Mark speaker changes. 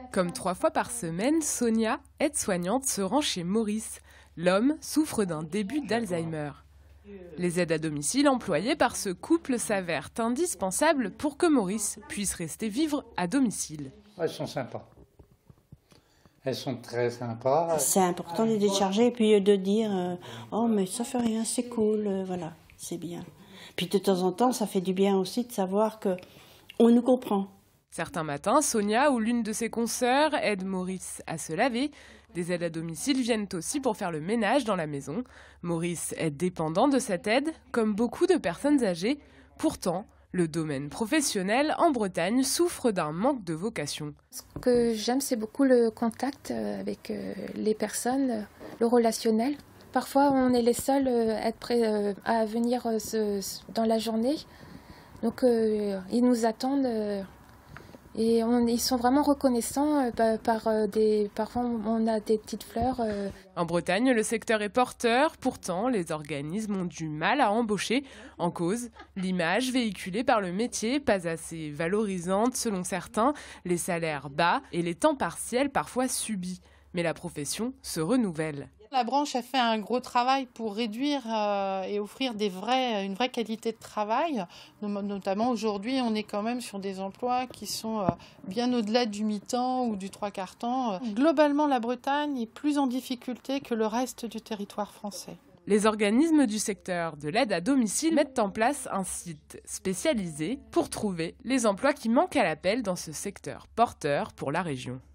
Speaker 1: Comme 3 fois par semaine, Sonia, aide-soignante, se rend chez Maurice. L'homme souffre d'un début d'Alzheimer. Les aides à domicile employées par ce couple s'avèrent indispensables pour que Maurice puisse rester vivre à domicile.
Speaker 2: Elles sont sympas. Elles sont très sympas.
Speaker 3: C'est important de les décharger et puis de dire oh mais ça fait rien, c'est cool, voilà, c'est bien. Puis de temps en temps, ça fait du bien aussi de savoir qu'on nous comprend.
Speaker 1: Certains matins, Sonia ou l'une de ses consoeurs aide Maurice à se laver. Des aides à domicile viennent aussi pour faire le ménage dans la maison. Maurice est dépendant de cette aide, comme beaucoup de personnes âgées. Pourtant, le domaine professionnel en Bretagne souffre d'un manque de vocation.
Speaker 4: Ce que j'aime, c'est beaucoup le contact avec les personnes, le relationnel. Parfois, on est les seuls à être prêts à venir dans la journée. Donc, ils nous attendent. Et ils sont vraiment reconnaissants parfois on a des petites fleurs.
Speaker 1: En Bretagne, le secteur est porteur. Pourtant, les organismes ont du mal à embaucher. En cause, l'image véhiculée par le métier, pas assez valorisante selon certains, les salaires bas et les temps partiels parfois subis. Mais la profession se renouvelle.
Speaker 5: La branche a fait un gros travail pour réduire et offrir une vraie qualité de travail. Notamment aujourd'hui, on est quand même sur des emplois qui sont bien au-delà du mi-temps ou du 3/4 temps. Globalement, la Bretagne est plus en difficulté que le reste du territoire français.
Speaker 1: Les organismes du secteur de l'aide à domicile mettent en place un site spécialisé pour trouver les emplois qui manquent à l'appel dans ce secteur porteur pour la région.